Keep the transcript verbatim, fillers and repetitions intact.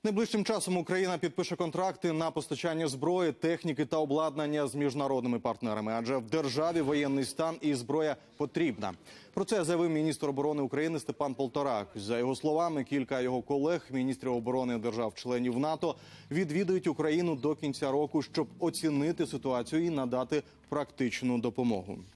Найближчим часом Україна підпише контракти на постачання зброї, техніки та обладнання з міжнародними партнерами, адже в державі воєнний стан і зброя потрібна. Про це заявив міністр оборони України Степан Полторак. За його словами, кілька його колег, міністрів оборони держав-членів НАТО, відвідують Україну до кінця року, щоб оцінити ситуацію і надати практичну допомогу.